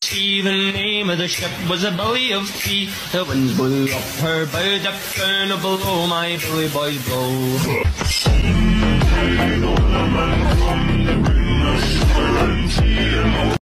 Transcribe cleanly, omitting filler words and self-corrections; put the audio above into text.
sea. The name of the ship was a Billy of Tea. The winds blew up her bow, dipped down below, my bully boys blow.